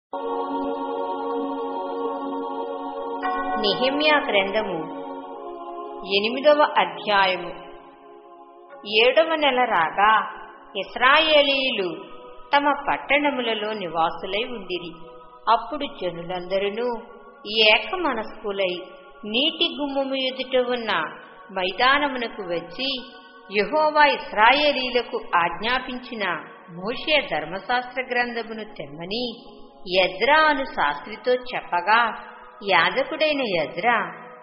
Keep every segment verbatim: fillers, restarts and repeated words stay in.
నెహెమ్యా గ్రంథము ఎనిమిదవ అధ్యాయము. ఏడవ నెల రాగా ఇశ్రాయేలీయులు తమ పట్టణములలో నివాసులై ఉండిరి. అప్పుడు జనులందరూ ఏక మనస్కులై నీటి గుమ్మము ఎదుట ఉన్న మైదానమునకు వచ్చి యెహోవా ఇశ్రాయేలీయులకు ఆజ్ఞాపించిన మోషే ధర్మశాస్త్ర గ్రంథమును తెమ్మని ఎజ్రా అను శాస్త్రితో చెప్పగా, యాజకుడైన ఎజ్రా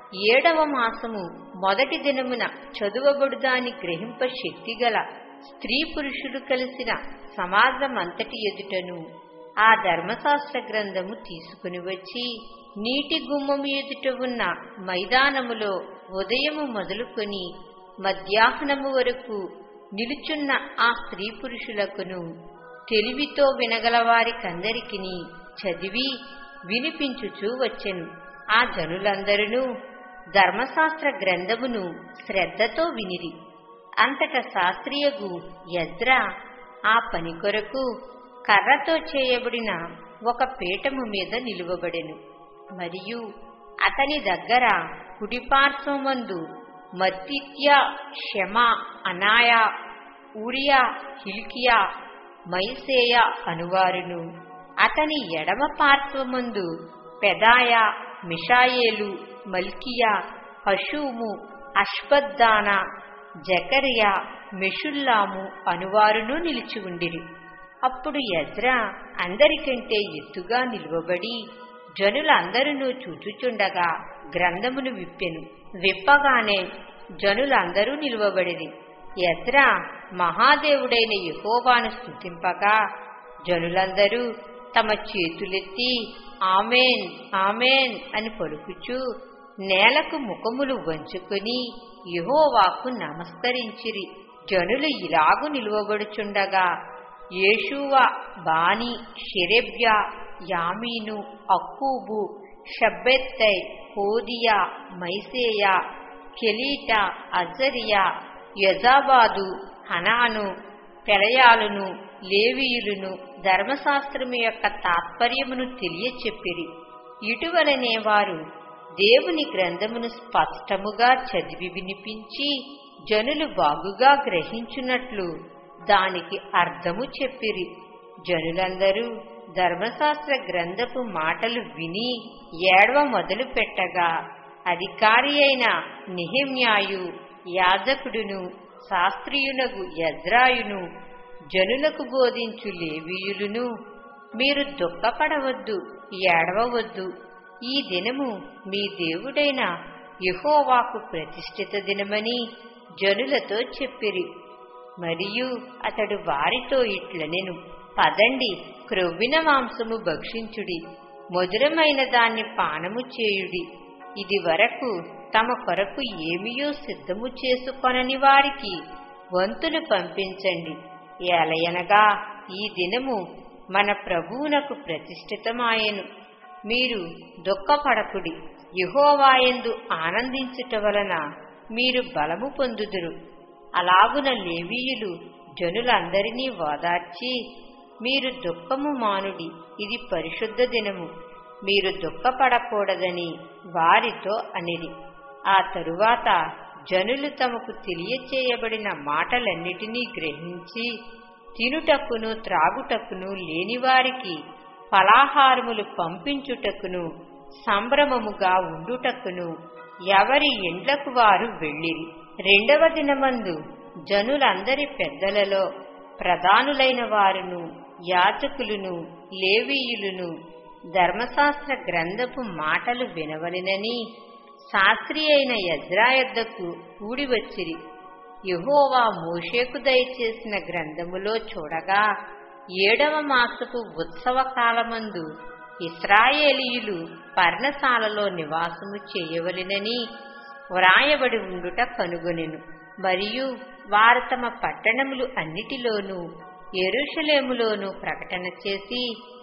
ఏడవ మాసము మొదటి దినమున చదువబడుదాని గ్రహింప శక్తిగల స్త్రీ పురుషులు కలిసిన సమాజమంతటి ఎదుటను ఆ ధర్మశాస్త్ర గ్రంథము తీసుకుని వచ్చి నీటి గుమ్మము ఎదుట ఉన్న మైదానములో ఉదయము మొదలుకొని మధ్యాహ్నము వరకు నిలుచున్న ఆ స్త్రీ పురుషులకును తెలివితో వినగలవారికందరికిని చదివి వినిపించుచూ వచ్చెను. ఆ జనులందరూ ధర్మశాస్త్ర గ్రంథమును శ్రద్ధతో వినిరి. అంతట శాస్త్రియగు ఎజ్రా ఆ పని కొరకు కర్రతో చేయబడిన ఒక పీఠము మీద నిలువబడెను. మరియు అతని దగ్గర కుడిపార్శ్వమందు మత్తిత్యా, షెమా, అనాయా, ఊరియా, హిల్కియా, మైసేయా అనువారును, అతని ఎడమ పార్శ్వమందు పెదాయా, మిషాయేలు, మల్కియా, హషూము, అష్బద్దానా, జకరియా, మెషుల్లాము అనువారును నిలిచి ఉండిరి. అప్పుడు ఎజ్రా అందరికంటే ఎత్తుగా నిలువబడి జనులందరూ చూచుచుండగా గ్రంథమును విప్పెను. విప్పగానే జనులందరూ నిలువబడిరి. ఎజ్రా మహాదేవుడైన యెహోవాను స్తుతింపగా జనులందరూ తమ చేతులెత్తి ఆమేన్ ఆమేన్ అని పలుకుచూ నేలకు ముఖములు వంచుకుని యెహోవాకు నమస్కరించిరి. జనులు ఇలాగు నిలువబడుచుండగా యేషూవ, బానీ, షెరెబ్యా, యామీను, అక్కూబు, షబ్బెత్తై, హోదియా, మైసేయా, కెలీటా, అజరియా, యజాబాదు, హనాను, పెలయాలును, లేవీయులను ధర్మశాస్త్రము యొక్క తాత్పర్యమును తెలియచెప్పిరి. ఇటువలనే వారు దేవుని గ్రంథమును స్పష్టముగా చదివి వినిపించి జనులు బాగుగా గ్రహించున్నట్లు దానికి అర్థము చెప్పిరి. జనులందరూ ధర్మశాస్త్ర గ్రంథపు మాటలు విని ఏడవ మొదలు పెట్టగా అధికారి అయిన నెహెమ్యాయు, యాజకుడును, శాస్త్రియునగు ఎజ్రాయును, జనులకు బోధించు లేవీయులును, మీరు దుఃఖపడవద్దు, ఏడవవద్దు, ఈ దినము మీ దేవుడైన యెహోవాకు ప్రతిష్ఠిత దినమని జనులతో చెప్పిరి. మరియు అతడు వారితో ఇట్లనెను, పదండి, క్రొవ్విన మాంసము భక్షించుడి, మధురమైన దాన్ని పానము చేయుడి. ఇది వరకు తమ కొరకు ఏమియో సిద్ధము చేసుకొనని వారికి వంతులు పంపించండి. ఏలయనగా ఈ దినము మన ప్రభువునకు ప్రతిష్ఠితమాయెను. మీరు దుఃఖపడకుడి, యెహోవాయందు ఆనందించుట వలన మీరు బలము పొందుదురు. అలాగున లేవీయులు జనులందరినీ ఓదార్చి, మీరు దుఃఖము మానుడి, ఇది పరిశుద్ధ దినము, మీరు దుఃఖపడకూడదని వారితో అనిరి. ఆ తరువాత జనులు తమకు తెలియచేయబడిన మాటలన్నిటినీ గ్రహించి తినుటకును త్రాగుటకును లేనివారికి ఫలాహారములు పంపించుటకును సంభ్రమముగా ఉండుటకును ఎవరి ఇండ్లకు వారు వెళ్ళిరి. రెండవ దినమందు జనులందరి పెద్దలలో ప్రధానులైన వారును, యాజకులును, లేవీయులును ధర్మశాస్త్ర గ్రంథపు మాటలు వినవలెనని శాస్త్రి అయిన ఎజ్రా యొద్దకు కూడి వచ్చిరి. యెహోవా మోషేకు దయచేసిన గ్రంథములో చూడగా ఏడవ మాసపు ఉత్సవ కాలమందు ఇశ్రాయేలీయులు పర్ణశాలలో నివాసము చేయవలెనని వ్రాయబడి ఉండుట కనుగొనెను. మరియు వారు తమ పట్టణములు అన్నిటిలోనూ యెరూషలేములోనూ ప్రకటన చేసి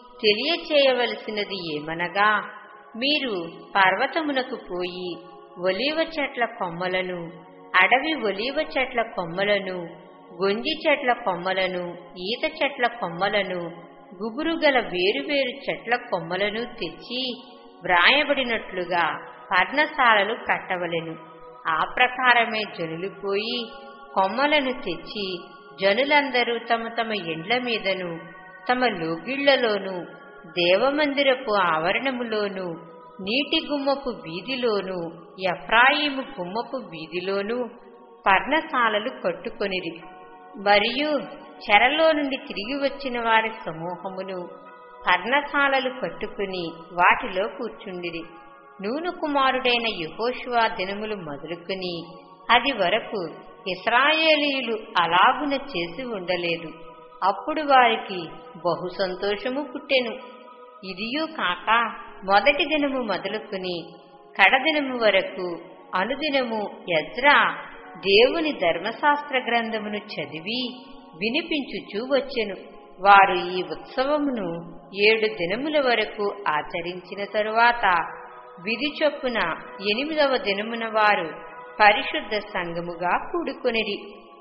తెలియచేయవలసినది ఏమనగా, మీరు పర్వతమునకు పోయి ఒలీవ చెట్ల కొమ్మలను, అడవి ఒలీవ చెట్ల కొమ్మలను, గొంజి చెట్ల కొమ్మలను, ఈత చెట్ల కొమ్మలను గుబురుగల వేరువేరు చెట్ల కొమ్మలను తెచ్చి వ్రాయబడినట్లుగా పర్ణశాలలు కట్టవలెను. ఆ ప్రకారమే జనులు పోయి కొమ్మలను తెచ్చి జనులందరూ తమ తమ ఎండ్ల మీదను తమ లోగిళ్లలోనూ దేవమందిరపు ఆవరణములోనూ నీటి గుమ్మపు వీధిలోనూ ఎఫ్రాయిము గుమ్మపు వీధిలోనూ పర్ణశాలలు కట్టుకొనిరి. మరియు చెరలో నుండి తిరిగి వచ్చిన వారి సమూహమును పర్ణశాలలు కట్టుకుని వాటిలో కూర్చుండిరి. నూను కుమారుడైన యెహోషువ దినములు మొదలుకొని అది వరకు ఇశ్రాయేలీయులు అలాగున చేసి ఉండలేదు. అప్పుడు వారికి బహు సంతోషము పుట్టెను. ఇదియూ కాక మొదటి దినము మొదలుకొని కడదినము వరకు అనుదినము ఎజ్రా దేవుని ధర్మశాస్త్ర గ్రంథమును చదివి వినిపించుచూ వచ్చెను. వారు ఈ ఉత్సవమును ఏడు దినముల వరకు ఆచరించిన తరువాత విధి చొప్పున ఎనిమిదవ దినమున వారు పరిశుద్ధ సంఘముగా కూడుకొనిరి.